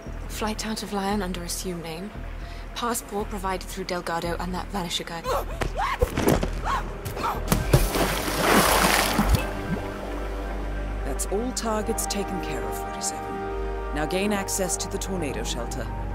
Flight out of Lyon under assumed name. Passport provided through Delgado and that Vanisher guy. That's all targets taken care of, 47. Now gain access to the tornado shelter.